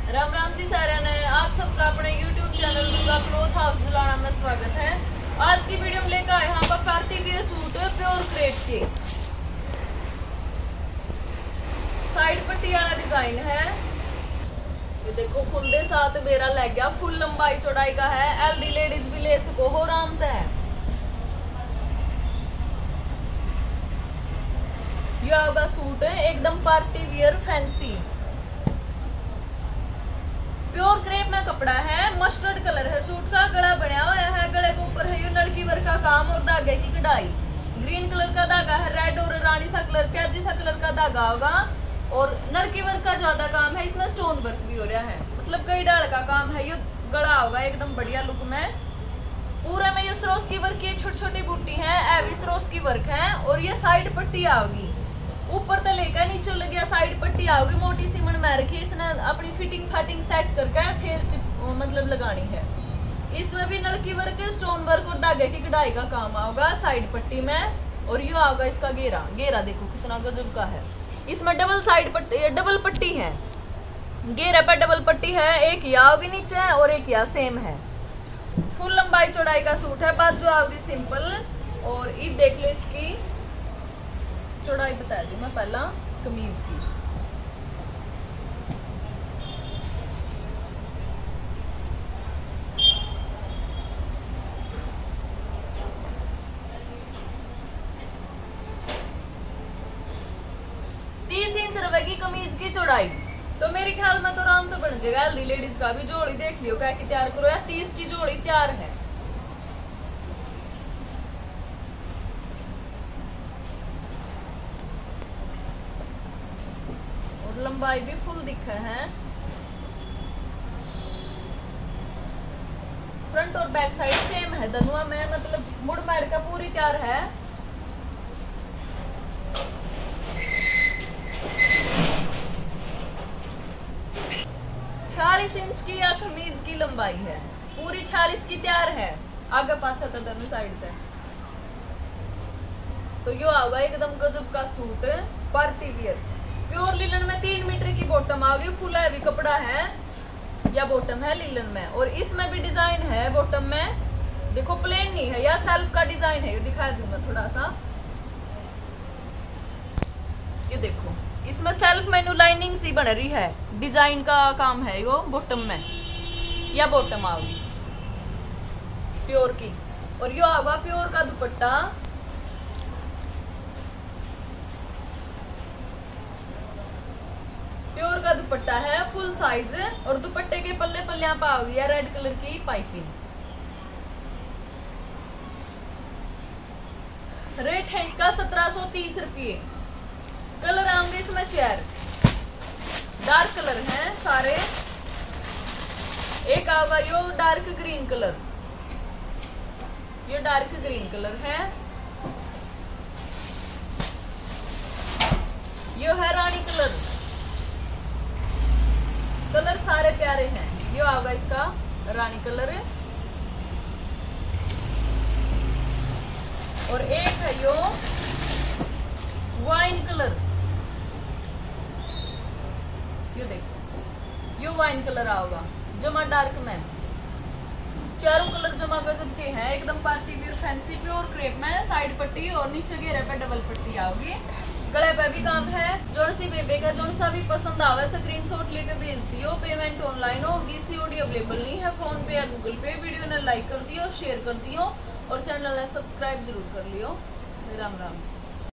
राम राम जी सारे ने आप सबका अपने YouTube channel Durga cloth house Julana में स्वागत है। आज की वीडियो में लेकर आए हम party wear suit pure crepe के साइड पट्टी वाला डिजाइन है। ये देखो फुल दे साथ मेरा लग गया, फुल लंबाई चौड़ाई का है। एलडी लेडीज भी ले सको हो आराम है। ये होगा सूट एकदम party wear fancy pure crepe में कपड़ा है। मस्टर्ड कलर है सूट का। गला बना हुआ है, गले के ऊपर है ये नलकी वर्क का काम और धागे की कढ़ाई। ग्रीन कलर का धागा है, रेड और रानी सा कलर प्याजी सा कलर का धागा होगा और नलकी वर्क का ज्यादा काम है। इसमें स्टोन वर्क भी हो रहा है, मतलब कई डाल का काम है। ये गला होगा एकदम बढ़िया लुक में। पूरे में ये सरोस की वर्क की छोटी छोटी बूटी है, एवी सरोस की वर्क है। और ये साइड पट्टी आओगी, ऊपर तो लेकर नीचे लग गया साइड पट्टी आओगी मोटी सीमन में रखी। इसने अपनी फिटिंग फाटिंग सेट करके फिर मतलब लगानी है। इसमें भी नलकी वर्क स्टोन वर्क और धागे की कढ़ाई का काम आएगा साइड पट्टी में। और ये आएगा इसका घेरा। घेरा देखो कितना गजब का है। इसमें डबल साइड पट्टी डबल पट्टी है, घेरे पर डबल पट्टी है। एक या आओगी नीचे और एक या सेम है। फुल लंबाई चौड़ाई का सूट है। बाजू आओगी सिंपल। और ये देख लो इसकी चौड़ाई बता दी मैं पहला कमीज की। ₹30 कमीज की चौड़ाई। तो मेरे ख्याल में तो आराम तो बन जाएगा। हेल्दी लेडीज का भी जोड़ी देख लियो क्या कि तैयार करो। 30 की जोड़ी तैयार है। लंबाई भी फुल दिखे हैं। फ्रंट और बैक साइड सेम है दोनों में, मतलब मुड़ मार का पूरी तैयार है। ₹40 इंच की या कमीज की लंबाई है। पूरी 40 की तैयार है। आगे पाछा तो दोनों साइड पे। तो यो आएगा एकदम गजब का suit party wear pure linen में। 3 मीटर की बॉटम आ गई। फुल हैवी कपड़ा है या बॉटम है लिलन में। और इसमें भी डिजाइन है बॉटम में। देखो प्लेन नहीं है या सेल्फ का डिजाइन है। ये दिखा दूं मैं थोड़ा सा। ये देखो इसमें सेल्फ मेनू लाइनिंग सी बन रही है। डिजाइन का काम है यो बॉटम में या बॉटम आओगी प्योर की। और यो आगा प्योर का दुपट्टा। प्योर का दुपट्टा है फुल साइज। और दुपट्टे के पल्ले पल्ले पाओगी या रेड कलर की पाइपिंग। रेट है इसका ₹1730। कलर आएंगे इसमें 4 डार्क कलर हैं सारे। एक आएगा यो डार्क ग्रीन कलर, ये डार्क ग्रीन कलर है। ये है रानी कलर। कलर सारे प्यारे हैं। ये आएगा इसका रानी कलर। और एक है यो वाइन कलर। ये देखो यो वाइन कलर आएगा जमा डार्क में। चारों कलर जमा गजब के हैं एकदम party wear fancy pure crepe में। साइड पट्टी और नीचे घेरे पे डबल पट्टी आओगी। गले पे भी काम है। जोन सी बेबे का जोन सा भी पसंद आवे स्क्रीनशॉट लेके भेज दियो। पेमेंट ऑनलाइन होगी, सीओडी अवेलेबल नहीं है। फोन पे या गूगल पे। वीडियो ने लाइक कर दियो, शेयर कर दियो और चैनल ने सब्सक्राइब जरूर कर लियो। राम राम जी।